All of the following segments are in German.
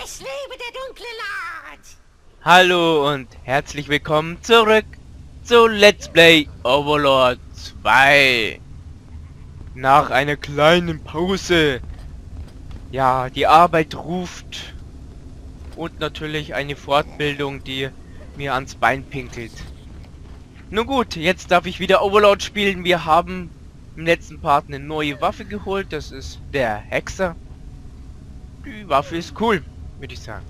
Es lebe der dunkle Lord! Hallo und herzlich willkommen zurück zu Let's Play Overlord 2. Nach einer kleinen Pause. Ja, die Arbeit ruft. Und natürlich eine Fortbildung, die mir ans Bein pinkelt. Nun gut, jetzt darf ich wieder Overlord spielen. Wir haben im letzten Part eine neue Waffe geholt. Das ist der Hexer. Die Waffe ist cool, würde ich sagen.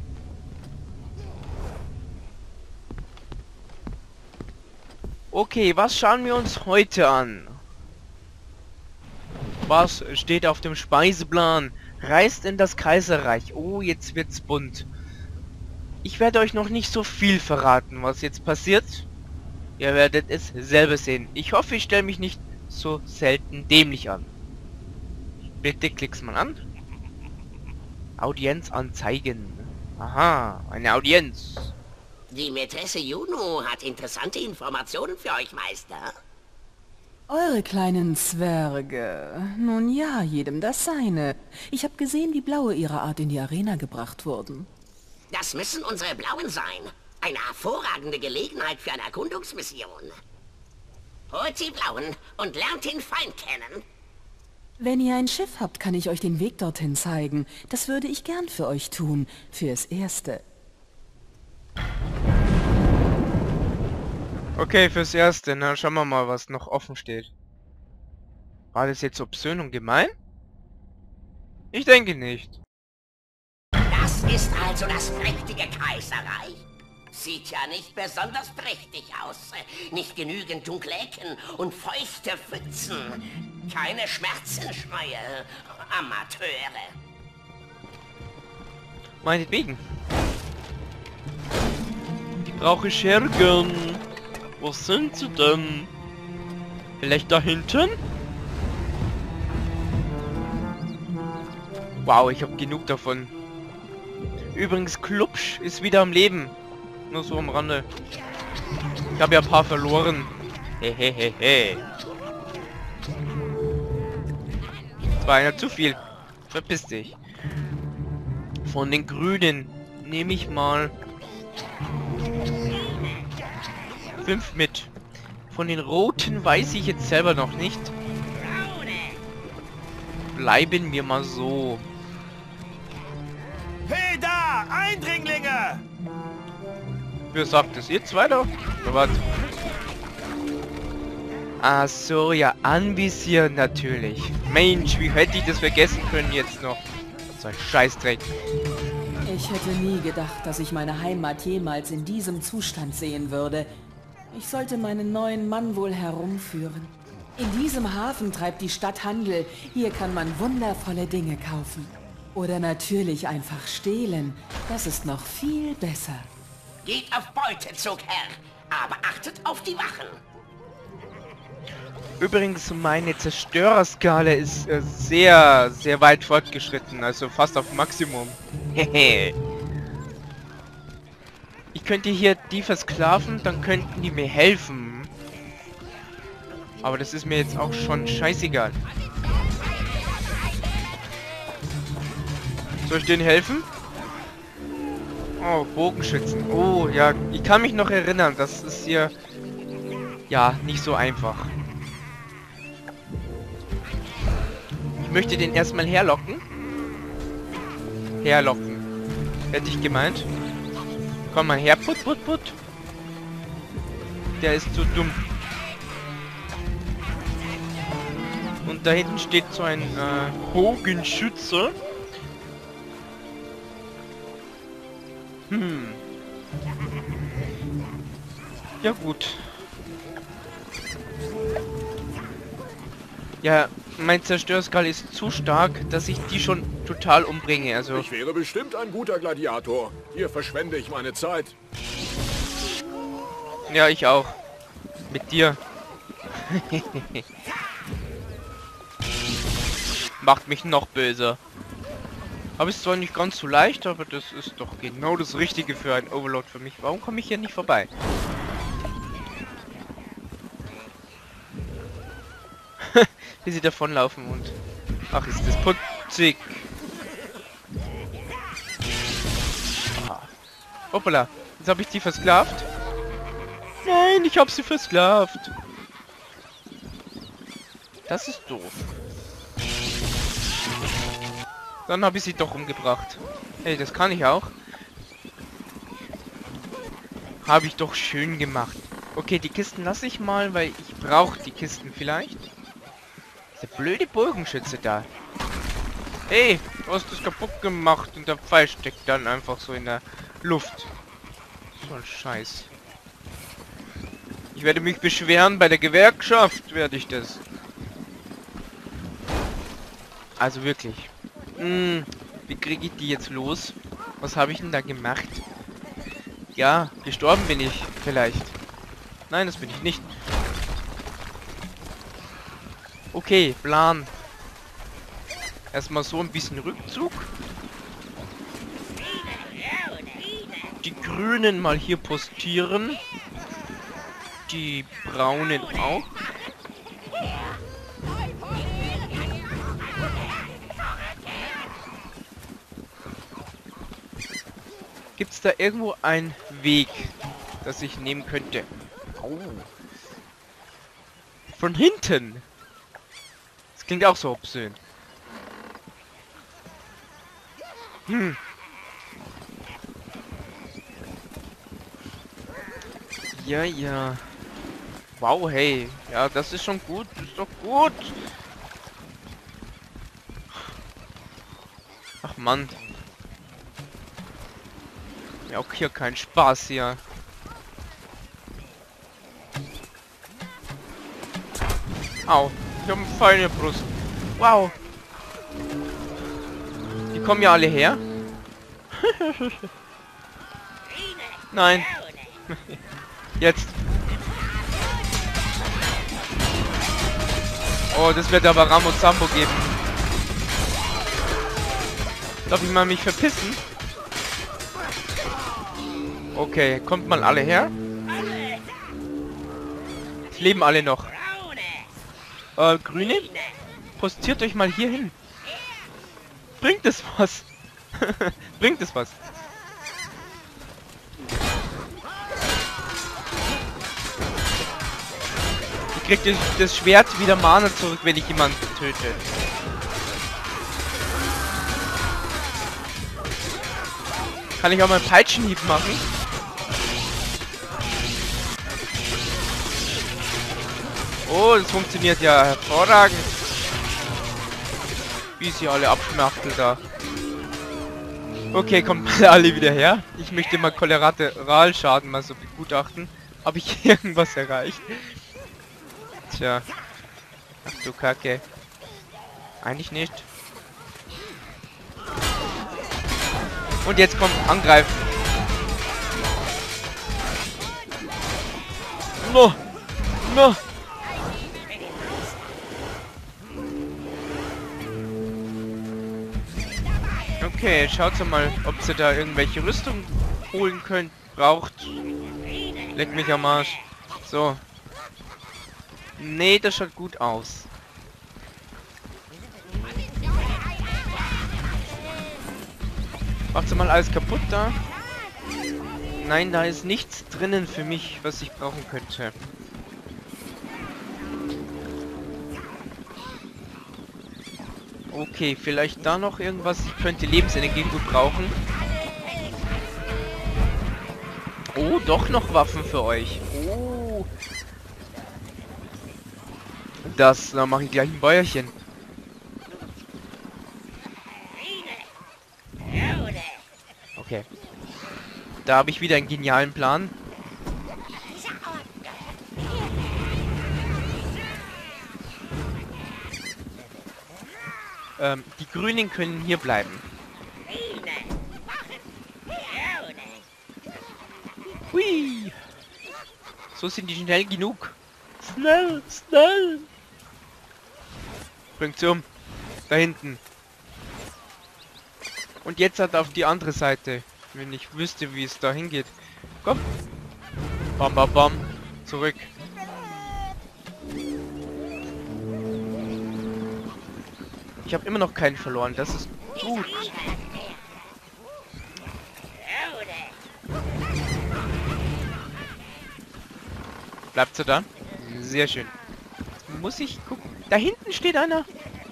Okay, was schauen wir uns heute an? Was steht auf dem Speiseplan? Reist in das Kaiserreich. Oh, jetzt wird's bunt. Ich werde euch noch nicht so viel verraten, was jetzt passiert. Ihr werdet es selber sehen. Ich hoffe, ich stelle mich nicht so selten dämlich an. Bitte klick's mal an. Audienz anzeigen. Aha, eine Audienz. Die Mätresse Juno hat interessante Informationen für euch, Meister. Eure kleinen Zwerge. Nun ja, jedem das seine. Ich habe gesehen, wie Blaue ihrer Art in die Arena gebracht wurden. Das müssen unsere Blauen sein. Eine hervorragende Gelegenheit für eine Erkundungsmission. Holt die Blauen und lernt den Feind kennen. Wenn ihr ein Schiff habt, kann ich euch den Weg dorthin zeigen. Das würde ich gern für euch tun. Fürs Erste. Okay, fürs Erste, na schauen wir mal, was noch offen steht. War das jetzt obszön und gemein? Ich denke nicht. Das ist also das prächtige Kaiserreich. Sieht ja nicht besonders prächtig aus. Nicht genügend dunkle Ecken und feuchte Pfützen. Keine Schmerzenschreie. Amateure. Meinetwegen. Die brauche ich Schergen. Wo sind sie denn? Vielleicht da hinten? Wow, ich habe genug davon. Übrigens, Klubsch ist wieder am Leben. Nur so am Rande. Ich habe ja ein paar verloren. Hehehehe. Das war einer zu viel. Verpiss dich. Von den Grünen nehme ich mal 5 mit. Von den Roten weiß ich jetzt selber noch nicht. Bleiben wir mal so. Hey da! Eindringlinge! Wer sagt es? Ihr zwei da? Oder was? Ach so, ja, anvisieren natürlich. Mensch, wie hätte ich das vergessen können jetzt noch? So ein Scheißdreck. Ich hätte nie gedacht, dass ich meine Heimat jemals in diesem Zustand sehen würde. Ich sollte meinen neuen Mann wohl herumführen. In diesem Hafen treibt die Stadt Handel. Hier kann man wundervolle Dinge kaufen. Oder natürlich einfach stehlen. Das ist noch viel besser. Geht auf Beutezug, Herr. Aber achtet auf die Wachen. Übrigens, meine Zerstörerskala ist sehr, sehr weit fortgeschritten. Also fast auf Maximum. Hehe. Ich könnte hier die versklaven, dann könnten die mir helfen. Aber das ist mir jetzt auch schon scheißegal. Soll ich denen helfen? Oh, Bogenschützen. Oh, ja, ich kann mich noch erinnern, das ist hier... Ja, nicht so einfach. Ich möchte den erstmal herlocken. Herlocken. Hätte ich gemeint. Komm mal her, put, put, put. Der ist zu dumm. Und da hinten steht so ein Bogenschütze. Ja gut. Ja, mein Zerstörskal ist zu stark, dass ich die schon total umbringe. Also Ich wäre bestimmt ein guter Gladiator. Hier verschwende ich meine Zeit. ja, ich auch. Mit dir. Macht mich noch böser. Aber ist zwar nicht ganz so leicht, aber das ist doch genau das Richtige für ein Overlord für mich. Warum komme ich hier nicht vorbei? Wie sie davonlaufen und... Ach, ist das putzig. Hoppala. Jetzt habe ich die versklavt. Nein, ich habe sie versklavt. Das ist doof. Dann habe ich sie doch umgebracht. Hey, das kann ich auch. Habe ich doch schön gemacht. Okay, die Kisten lasse ich mal, weil ich brauche die Kisten vielleicht. Der blöde Bogenschütze da. Hey, du hast das kaputt gemacht und der Pfeil steckt dann einfach so in der Luft. So ein Scheiß. Ich werde mich beschweren bei der Gewerkschaft, werde ich das. Also wirklich. Wie kriege ich die jetzt los? Was habe ich denn da gemacht? Ja, gestorben bin ich vielleicht. Nein, das bin ich nicht. Okay, Plan. Erstmal so ein bisschen Rückzug. Die Grünen mal hier postieren. Die Braunen auch. Gibt es da irgendwo einen Weg, das ich nehmen könnte? Oh. Von hinten. Das klingt auch so obszön. Ja, ja. Wow, hey. Ja, das ist schon gut. Das ist doch gut. Ach, Mann. Ja, auch hier kein Spaß hier. Au. Ich habe eine feine Brust. Wow. Die kommen ja alle her. Nein. Jetzt. Oh, das wird aber Rambo geben. Darf ich mal mich verpissen? Okay, kommt mal alle her. Es leben alle noch. Grüne? Postiert euch mal hier hin. Bringt es was? Bringt es was? Ich krieg das Schwert wieder Mana zurück, wenn ich jemanden töte. Kann ich auch mal einen Peitschenhieb machen? Oh, das funktioniert ja hervorragend. Wie sie alle abschmachteln da. Okay, kommt mal alle wieder her. Ich möchte mal Kollateralschaden mal so begutachten. Habe ich irgendwas erreicht? Tja. Ach du Kacke. Eigentlich nicht. Und jetzt kommt angreifen. No! No! Okay, schaut mal, ob sie da irgendwelche Rüstung holen könnt, braucht. Leck mich am Arsch. So. Nee, das schaut gut aus. Macht sie mal alles kaputt da? Nein, da ist nichts drinnen für mich, was ich brauchen könnte. Okay, vielleicht da noch irgendwas. Ich könnte Lebensenergie gut brauchen. Oh, doch noch Waffen für euch. Oh. Da mache ich gleich ein Bäuerchen. Okay. Da habe ich wieder einen genialen Plan. Die Grünen können hier bleiben. Hui! So sind die schnell genug. Schnell, schnell! Bringt sie um. Da hinten. Und jetzt hat auf die andere Seite. Wenn ich wüsste, wie es da hingeht. Komm. Bam, bam, bam. Zurück. Ich habe immer noch keinen verloren. Das ist gut. Bleibt sie da? Sehr schön. Muss ich gucken. Da hinten steht einer.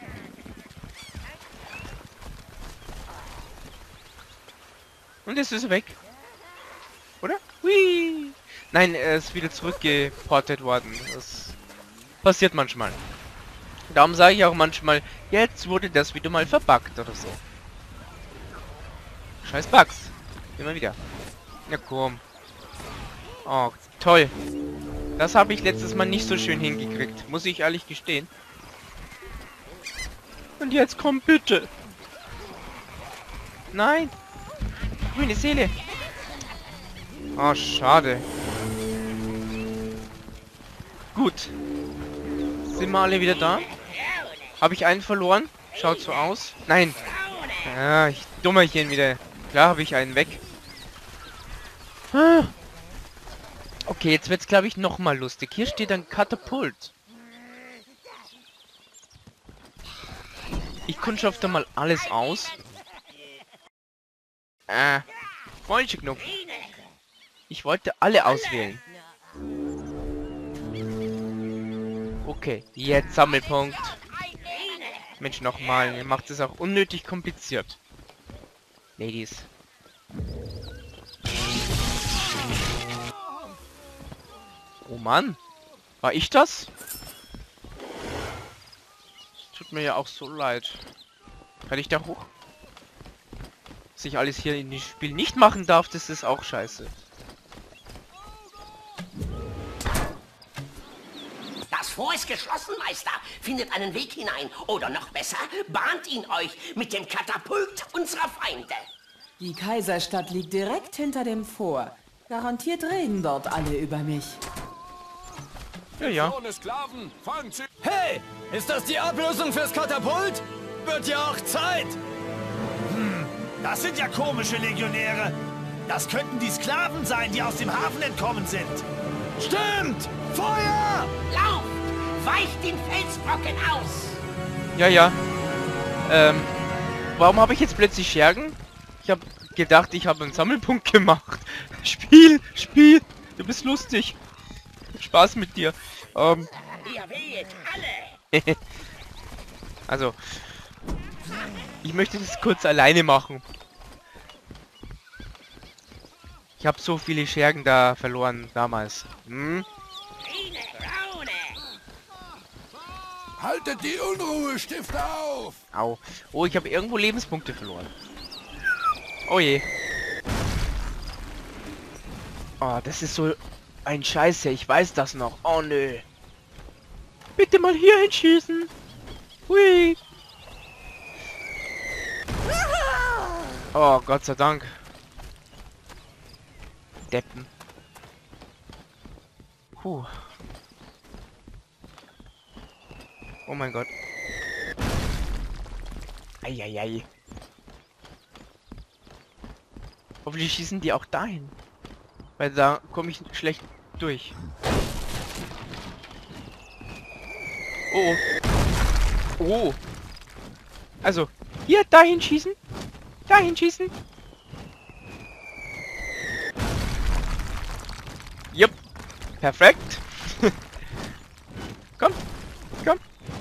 Und jetzt ist er weg. Oder? Hui. Nein, er ist wieder zurückgeportet worden. Das passiert manchmal. Darum sage ich auch manchmal, jetzt wurde das wieder mal verbuggt oder so. Scheiß Bugs. Immer wieder. Na komm. Oh, toll. Das habe ich letztes Mal nicht so schön hingekriegt. Muss ich ehrlich gestehen. Und jetzt komm bitte. Nein. Grüne Seele. Oh, schade. Gut. Sind wir alle wieder da? Habe ich einen verloren? Schaut so aus. Nein. Ja, ich Dummerchen wieder. Klar habe ich einen weg. Ah. Okay, jetzt wird's glaube ich noch mal lustig. Hier steht ein Katapult. Ich kundschafte mal alles aus. Falsche Knopf. Ich wollte alle auswählen. Okay, jetzt Sammelpunkt. Mensch, nochmal. Ihr macht es auch unnötig kompliziert. Ladies. Oh Mann. War ich das? Tut mir ja auch so leid. Kann ich da hoch? Was ich alles hier in dem Spiel nicht machen darf, das ist auch scheiße. Das Fort ist geschlossen, Meister. Findet einen Weg hinein. Oder noch besser, bahnt ihn euch mit dem Katapult unserer Feinde. Die Kaiserstadt liegt direkt hinter dem Fort. Garantiert reden dort alle über mich. Ja, ja. Ohne Sklaven, fangt sie. Hey, ist das die Ablösung fürs Katapult? Wird ja auch Zeit. Das sind ja komische Legionäre. Das könnten die Sklaven sein, die aus dem Hafen entkommen sind. Stimmt! Feuer! Lauft! Weicht den Felsbrocken aus! Ja, ja. Warum habe ich jetzt plötzlich Schergen? Ich habe gedacht, ich habe einen Sammelpunkt gemacht. Spiel! Du bist lustig. Spaß mit dir. Ihr wählt alle! Also, ich möchte das kurz alleine machen. Ich habe so viele Schergen da verloren damals. Grüne, braune! Haltet die Unruhestifter auf! Au. Oh, ich habe irgendwo Lebenspunkte verloren. Oh je. Oh, das ist so ein Scheiße. Ich weiß das noch. Oh nö. Bitte mal hier hinschießen. Hui. Oh, Gott sei Dank. Deppen. Puh. Oh mein Gott. Eieiei. Hoffentlich schießen die auch dahin. Weil da komme ich schlecht durch. Oh. Oh. Also, hier, dahin schießen. Dahin schießen. Jupp. Perfekt. Komm. Komm.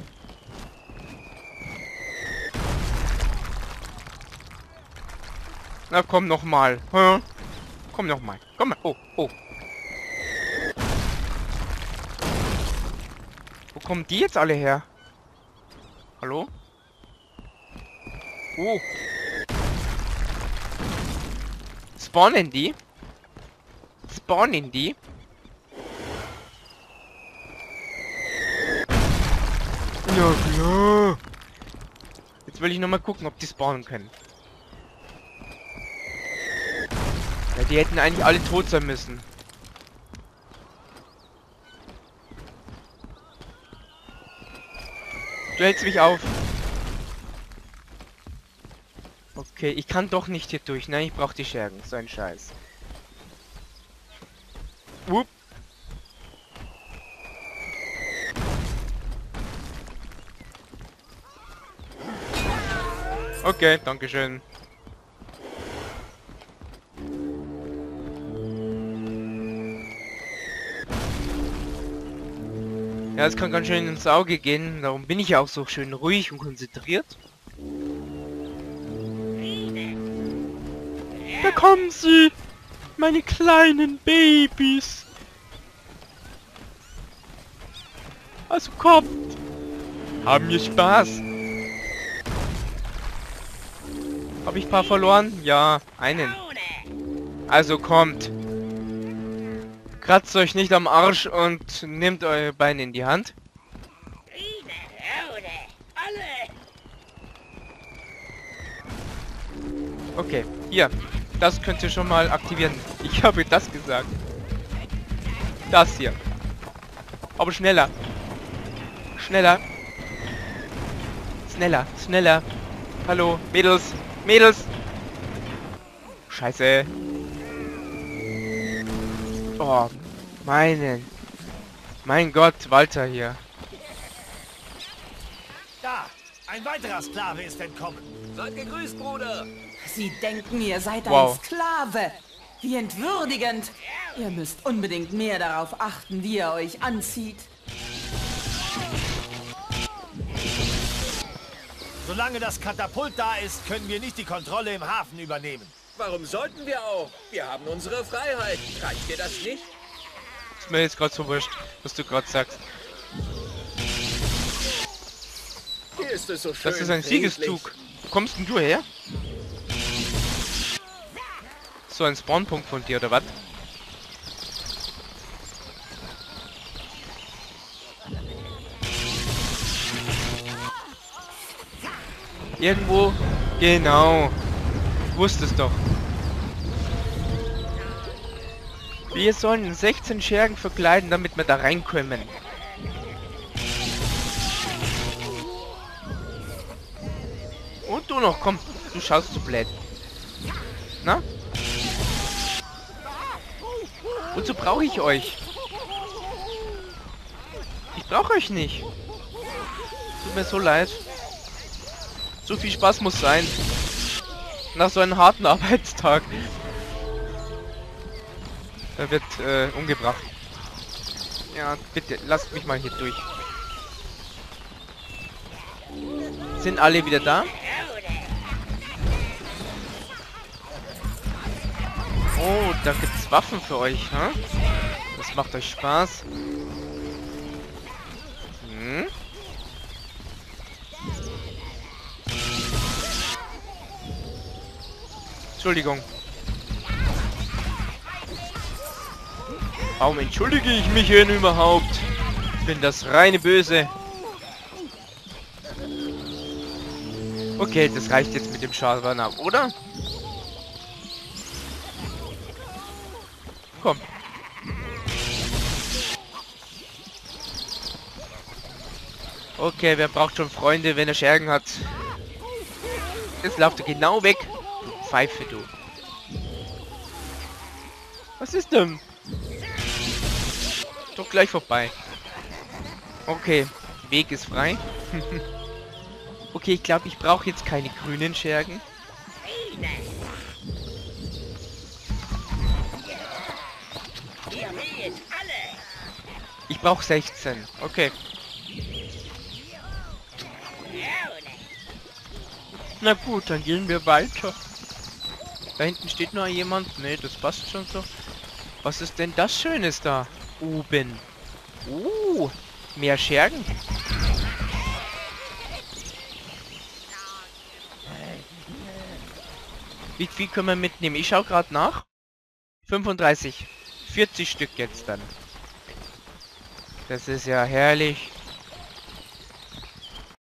Na komm noch mal. Hm? Komm noch mal. Komm mal. Oh, oh. Wo kommen die jetzt alle her? Hallo? Oh. Spawnen die? Spawnen die? Ja klar. Jetzt will ich noch mal gucken, ob die spawnen können. Ja, die hätten eigentlich alle tot sein müssen. Du hältst mich auf. Okay, ich kann doch nicht hier durch. Nein, ich brauche die Schergen. So ein Scheiß. Whoop. Okay, dankeschön. Ja, es kann ganz schön ins Auge gehen. Darum bin ich ja auch so schön ruhig und konzentriert. Da kommen sie! Meine kleinen Babys! Also kommt! Haben wir Spaß! Habe ich ein paar verloren? Ja, einen. Also kommt! Kratzt euch nicht am Arsch und nehmt eure Beine in die Hand. Okay, hier. Das könnt ihr schon mal aktivieren. Ich habe das gesagt. Das hier. Aber schneller. Schneller. Schneller, schneller. Hallo, Mädels. Mädels. Scheiße. Oh, mein Gott, Walter hier. Da, ein weiterer Sklave ist entkommen. Seid gegrüßt, Bruder. Sie denken, ihr seid Wow. ein Sklave. Wie entwürdigend. Ihr müsst unbedingt mehr darauf achten, wie ihr euch anzieht. Solange das Katapult da ist, können wir nicht die Kontrolle im Hafen übernehmen. Warum sollten wir auch? Wir haben unsere Freiheit. Reicht dir das nicht? Ist mir jetzt gerade so wurscht, was du gerade sagst. Hier ist es so schön. Das ist ein friedlich. Siegeszug. Wo kommst denn du her? So ein Spawnpunkt von dir, oder was? Irgendwo? Genau. Ich wusste es doch. Wir sollen 16 Schergen verkleiden, damit wir da reinkommen. Und du noch, komm. Du schaust so blöd. Na? Wozu brauche ich euch? Ich brauche euch nicht. Tut mir so leid. So viel Spaß muss sein. Nach so einem harten Arbeitstag. Er wird umgebracht. Ja, bitte, lasst mich mal hier durch. Sind alle wieder da? Oh, da gibt's Waffen für euch, hm? Das macht euch Spaß. Hm? Entschuldigung. Warum entschuldige ich mich denn überhaupt? Ich bin das reine Böse. Okay, das reicht jetzt mit dem Schaden ab, oder? Komm. Okay, wer braucht schon Freunde, wenn er Schergen hat? Jetzt lauft er genau weg. Du Pfeife, du. Was ist denn? Doch gleich vorbei. Okay, Weg ist frei. Okay, ich glaube, ich brauche jetzt keine grünen Schergen. Ich brauche 16. Okay. Na gut, dann gehen wir weiter. Da hinten steht noch jemand. Ne, das passt schon so. Was ist denn das Schönes da oben? Mehr Schergen. Wie viel können wir mitnehmen? Ich schaue gerade nach. 35. 40 Stück jetzt dann. Das ist ja herrlich.